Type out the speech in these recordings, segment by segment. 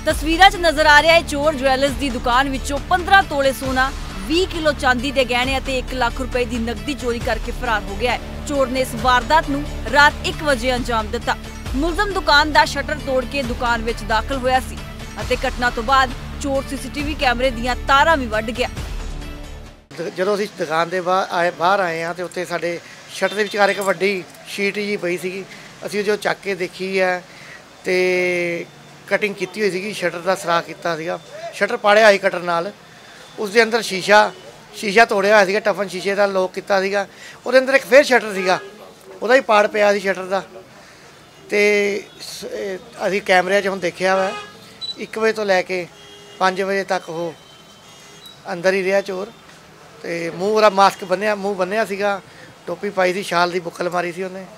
तस्वीरां च नजर आ रहा है चोर ज्वैलर्स की दुकान विचों 15 तोले सोना, 20 किलो चांदी के गहने और 1 लाख रुपए की नकदी चोरी करके फरार हो गया है। चोर ने इस वारदात नूं रात 1 बजे अंजाम दिता। मुलजम दुकान का शटर तोड़ के दुकान विच दाखिल होया सी अते घटना तो बाद चोर सीसीटीवी कैमरे दीयां तारां भी वड्ड गया। ਜਦੋਂ ਅਸੀਂ ਦੁਕਾਨ ਦੇ ਬਾਹਰ ਆਏ ਹਾਂ ਤੇ ਉੱਥੇ ਸਾਡੇ ਸ਼ਟਰ ਦੇ ਵਿਚਕਾਰ ਇੱਕ ਵੱਡੀ ਸ਼ੀਟ ਜੀ ਪਈ ਸੀਗੀ। ਅਸੀਂ ਜੋ ਚੱਕ ਕੇ ਦੇਖੀ ਹੈ ਤੇ ਕਟਿੰਗ ਕੀਤੀ ਹੋਈ ਸੀਗੀ, ਸ਼ਟਰ ਦਾ ਸਰਾਖ ਕੀਤਾ ਸੀਗਾ, ਸ਼ਟਰ ਪਾੜਿਆ ਹੋਈ ਕਟਰ ਨਾਲ। ਉਸ ਦੇ ਅੰਦਰ ਸ਼ੀਸ਼ਾ ਤੋੜਿਆ ਹੋਇਆ ਸੀਗਾ, ਟਫਨ ਸ਼ੀਸ਼ੇ ਦਾ ਲੋਕ ਕੀਤਾ ਸੀਗਾ। ਉਹਦੇ ਅੰਦਰ ਇੱਕ ਫੇਰ ਸ਼ਟਰ ਸੀਗਾ, ਉਹਦਾ ਹੀ ਪਾੜ ਪਿਆ ਸੀ ਸ਼ਟਰ ਦਾ। ਤੇ ਅਸੀਂ ਕੈਮਰਿਆਂ 'ਚ ਹੁਣ ਦੇਖਿਆ ਵਾ 1 ਵਜੇ ਤੋਂ ਲੈ ਕੇ 5 ਵਜੇ ਤੱਕ ਉਹ ਅੰਦਰ ਹੀ ਰਿਹਾ ਚੋਰ। ਤੇ ਮੂੰਹ ਉਹਦਾ ਮਾਸਕ ਬੰਨਿਆ, ਮੂੰਹ ਬੰਨਿਆ ਸੀਗਾ, ਟੋਪੀ ਪਾਈ ਸੀ, ਸ਼ਾਲ ਦੀ ਬੁੱਕਲ ਮਾਰੀ ਸੀ ਉਹਨੇ।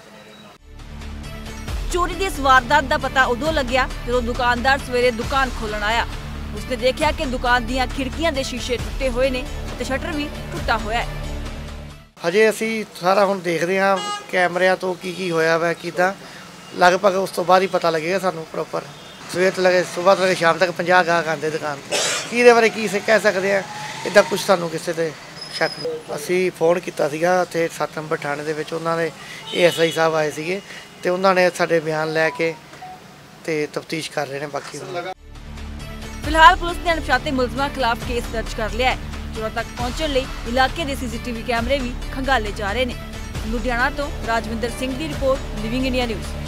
चोरी की इस वारदात का पता उदों लग्या जो दुकानदार सवेरे दुकान खोलन आया। उसने देखा कि दुकान दी खिड़कियां दे शीशे टुटे हुए ने ते शटर भी टुटा होया है। हजे असी सारा हुण देखते हाँ कैमरिਆਂ ਤੋਂ ਕੀ ਹੋਇਆ ਵਾ ਕਿਦਾਂ। लगभग उस तो बाद ही पता लगेगा सानू प्रॉपर। सवेर तो लगे सुबह तो लगे शाम तक 50 गाहक आते दुकान पर। किहदे बारे की कह सकते हैं, इदा कुछ सानू किसी ते शक नहीं। असी फोन किया सीगा उत्थे 7 नंबर थाने दे विच, उन्हां दे ASI साहब आए सीगे ते उन्हां ने साडे बयान लैके ते तफ्तीश कर रहे हैं। बाकी फिलहाल पुलिस ने अणपछाते मुलजमां खिलाफ केस दर्ज कर लिया है। चोरों तक पहुंचने लई इलाके दे CCTV कैमरे भी खंगाले जा रहे हैं। लुधियाना तो राजविंदर सिंह की रिपोर्ट, लिविंग इंडिया न्यूज़।